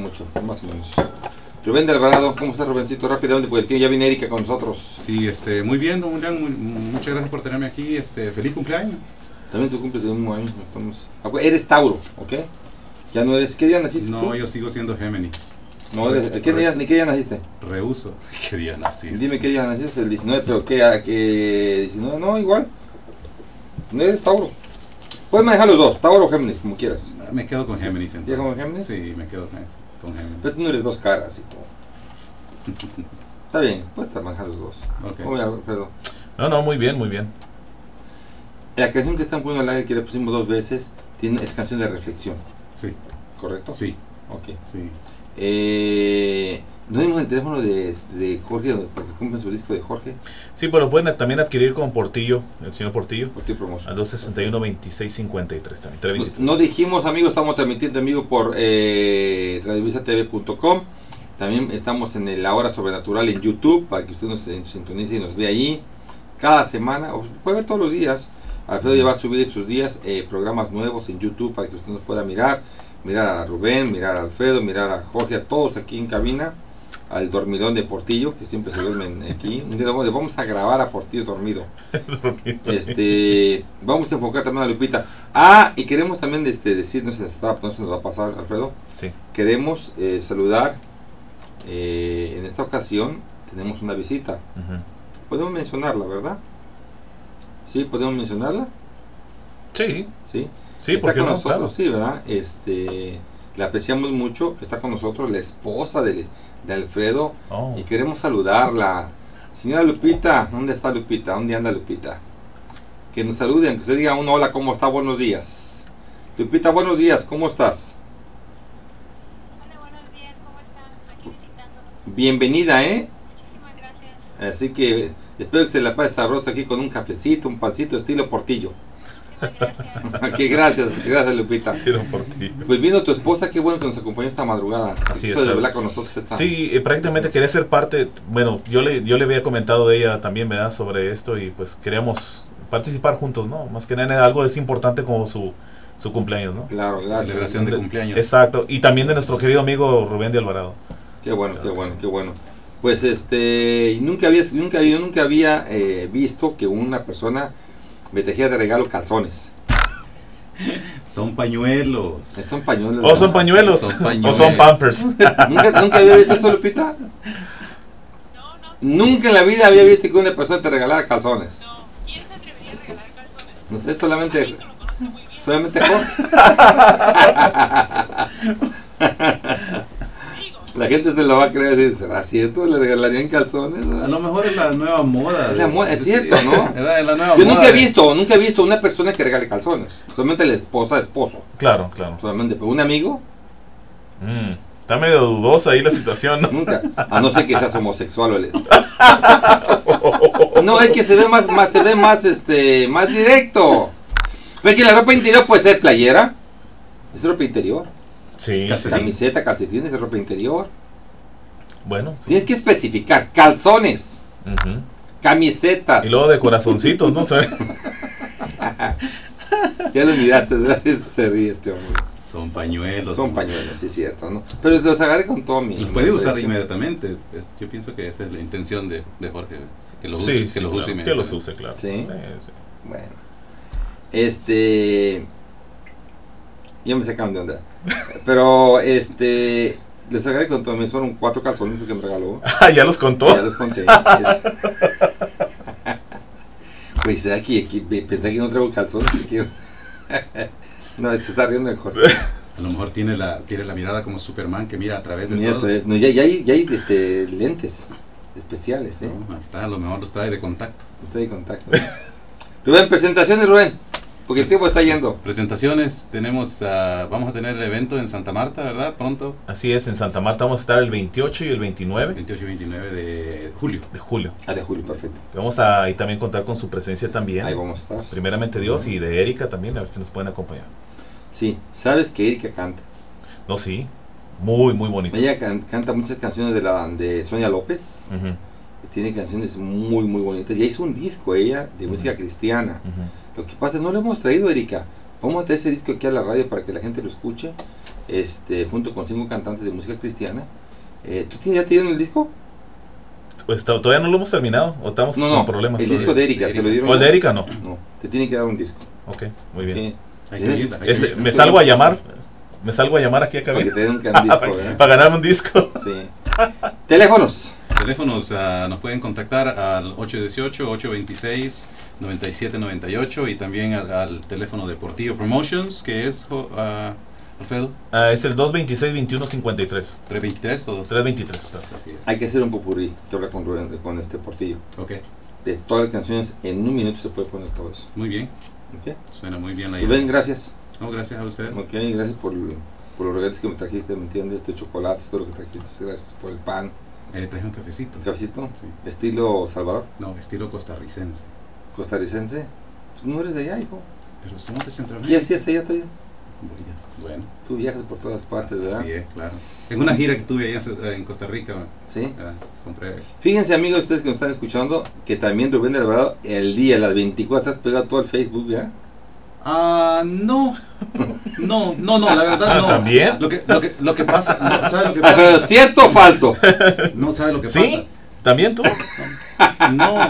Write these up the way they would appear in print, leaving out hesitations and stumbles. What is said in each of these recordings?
mucho, más o menos. Rubén de Alvarado, ¿cómo estás, Rubencito? Rápidamente, porque el tío ya viene Erika con nosotros. Sí, muy bien, don Julián, muchas gracias por tenerme aquí, feliz cumpleaños. También tú cumples el mismo año, eres Tauro, ¿ok? Ya no eres, ¿qué día naciste No, tú? yo sigo siendo Géminis. No, ¿qué día naciste? Rehuso. ¿Qué día naciste? Dime qué día naciste, el 19, pero ¿qué 19? No, igual. No eres Tauro. Puedes manejar los dos, Tauro o Géminis, como quieras. Me quedo con Géminis entonces. ¿Ya con Géminis? Sí, me quedo con Géminis. Pero tú no eres dos caras y todo. Está bien, puedes manejar los dos. Okay. Perdón. No, muy bien, muy bien. La canción que están poniendo al aire, que le pusimos 2 veces, es canción de reflexión. Sí. ¿Correcto? Sí. Ok. Sí. ¿No dimos el teléfono de Jorge para que compren su disco de Jorge? Sí, pero lo pueden también adquirir con Portillo, el señor Portillo. Portillo Promotion. Al 261-2653 también. 323. No dijimos, amigos, estamos transmitiendo en vivo por radiovisatv.com. También estamos en La Hora Sobrenatural en YouTube, para que usted nos sintonice y nos vea allí. Cada semana, o puede ver todos los días. Alfredo ya va a subir estos días programas nuevos en YouTube para que usted nos pueda mirar a Rubén, mirar a Alfredo, mirar a Jorge, a todos aquí en cabina, al dormidón de Portillo, que siempre se duermen aquí. Un día vamos a grabar a Portillo dormido. Vamos a enfocar también a Lupita. Y queremos también decir, no se nos va a pasar, Alfredo. Sí. Queremos saludar, en esta ocasión tenemos una visita. Podemos mencionarla, ¿verdad? Sí, podemos mencionarla. Sí. Sí. Sí, está porque con no, nosotros, claro. sí, ¿verdad? La apreciamos mucho. Está con nosotros la esposa de Alfredo. Y queremos saludarla. Señora Lupita, ¿dónde está Lupita? ¿Dónde anda Lupita? Que nos saluden, que se diga un hola, ¿cómo está? Buenos días. Lupita, buenos días, ¿cómo estás? Hola, buenos días, ¿cómo están? Aquí visitándonos. Bienvenida, Muchísimas gracias. Así que espero que se la pase sabrosa aquí con un cafecito, un pancito estilo Portillo. Gracias. Gracias Lupita. Sí, don Portillo. Pues vino tu esposa, qué bueno que nos acompañó esta madrugada. Así Eso es, de verdad con nosotros está. Sí, prácticamente quería ser parte. Bueno, yo le había comentado de ella también, ¿verdad? Sobre esto, y pues queríamos participar juntos, ¿no? Más que nada algo es importante como su cumpleaños, ¿no? Claro, gracias. Celebración de cumpleaños. Exacto, y también de nuestro querido amigo Rubén de Alvarado. Qué bueno. Pues nunca había visto que una persona me tejía de regalo calzones. Son pañuelos. Son pañuelos. ¿O son pañuelos? ¿O son pampers? ¿Nunca había visto eso, Lupita? No. Nunca en la vida había visto que una persona te regalara calzones. No, ¿quién se atrevería a regalar calzones? No sé, solamente Amiguito lo conoce muy bien. Jorge. Digo, La gente se lo va a creer y dice, ¿será cierto? ¿Le regalarían calzones? A lo mejor es la nueva moda. Es la moda, es cierto, ¿no? Es la nueva Yo moda. nunca he visto una persona que regale calzones. Solamente la esposo. Claro. Solamente, pero un amigo, Está medio dudosa ahí la situación, ¿no? nunca. A no ser que seas homosexual o No, es que se ve más directo. Pero que la ropa interior puede ser playera. Es ropa interior. Sí. Camiseta, calcetines, es ropa interior. Bueno. Sí. Tienes que especificar calzones, camisetas. Y luego de corazoncitos, ¿no? Ya lo miraste, ¿verdad? Eso se ríe este hombre. Son pañuelos. Son pañuelos, sí es cierto, ¿no? Pero los agarré con todo mi... Los puede usar inmediatamente. Yo pienso que esa es la intención de Jorge. Que los use, que los use inmediatamente. Que los use, claro. Sí. Bueno. Ya me sacaron de onda. Pero, les agarré con todo. Me fueron 4 calzones que me regaló. ¿Ya los contó? Ya los conté. Pues, ¿será que pensé que no traigo calzones? No, se está riendo de Jorge. A lo mejor tiene la mirada como Superman que mira a través de todo. No, ya hay lentes especiales, ¿eh? No, ahí está, a lo mejor los trae de contacto. Estoy de contacto. Rubén, presentaciones, Rubén. Porque el tiempo está yendo. Presentaciones, vamos a tener el evento en Santa Marta, ¿verdad? Pronto. Así es, en Santa Marta vamos a estar el 28 y el 29. 28 y 29 de julio. De julio. De julio, perfecto. Vamos a ahí también contar con su presencia también. Ahí vamos a estar. Primeramente Dios, y de Erika también, a ver si nos pueden acompañar. Sí, ¿sabes que Erika canta? No, sí. Muy bonito. Ella canta muchas canciones de Sonia López. Tiene canciones muy bonitas. Ya hizo un disco ella de música cristiana. Lo que pasa es no lo hemos traído, Erika. Vamos a traer ese disco aquí a la radio para que la gente lo escuche. junto con 5 cantantes de música cristiana. ¿Tú ya tienes el disco? Pues todavía no lo hemos terminado, o estamos con problemas. El disco de Erika, ¿te lo dieron? ¿O el de Erika no? No, te tienen que dar un disco. Ok, muy bien. Me salgo a llamar aquí a cabina. Para que te den un disco, para ganarme un disco. Sí. Teléfonos. Nos pueden contactar al 818-826-9798 y también al teléfono de Portillo Promotions, que es, Alfredo. Es el 226-2153. 323 o 323, claro. Hay que hacer un popurrí, te habla con Portillo. Ok. De todas las canciones, en un minuto se puede poner todo eso. Muy bien. Okay. Suena muy bien la idea. Ven, gracias. No, gracias a usted. Ok, gracias por los regalos que me trajiste, ¿me entiendes? Chocolates, todo lo que trajiste, gracias por el pan. Le traje un cafecito. ¿Cafecito? Sí. ¿Estilo Salvador? No, estilo costarricense. ¿Costarricense? Pues no eres de allá, hijo. Pero somos de Centroamérica. ¿Qué hacías allá tú? Bueno. Tú viajas por todas partes, ¿verdad? Sí, claro. En una gira que tuve allá en Costa Rica, sí. Compré. Fíjense, amigos, ustedes que nos están escuchando, que también Rubén del Alvarado, el día, las 24, has pegado todo el Facebook, ¿ya? No, la verdad no. ¿También? Lo que pasa, no, ¿sabe lo que pasa? Pero ¿cierto o falso? No sabe lo que pasa. ¿Sí? ¿También tú? No.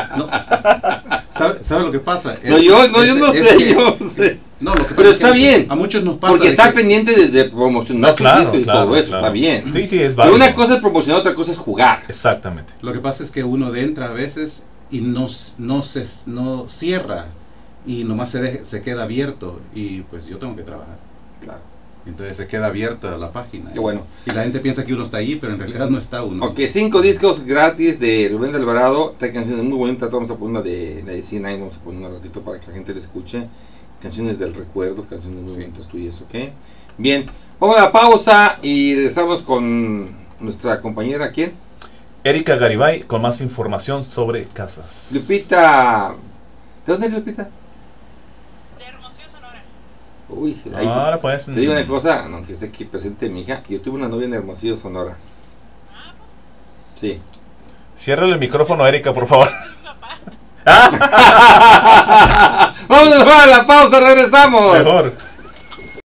¿Sabe lo que pasa? Yo no sé. No, lo que pasa pero es está bien. A muchos nos pasa. Porque está pendiente de promocionar tus discos y todo eso, está bien. Sí, es válido. Pero una cosa es promocionar, otra cosa es jugar. Exactamente. Lo que pasa es que uno entra a veces y no cierra y nomás se queda abierto y pues yo tengo que trabajar. Claro. Entonces se queda abierta la página. Qué bueno. Y la gente piensa que uno está ahí, pero en realidad no está uno. Ok, 5 discos gratis de Rubén del Alvarado. Hay canciones muy bonitas. Vamos a poner una de C9, vamos a poner un ratito para que la gente la escuche. Canciones del recuerdo, canciones muy bonitas tuyas, ok. Bien, vamos a la pausa y regresamos con nuestra compañera, ¿quién? Erika Garibay, con más información sobre casas. Lupita, ¿de dónde es Lupita? Uy, ahí ahora pues, te digo una cosa, aunque esté aquí presente mi hija, yo tuve una novia en Hermosillo, Sonora. Sí. Ciérrale el micrófono a Erika, por favor. Vamos a la pausa, regresamos. Mejor.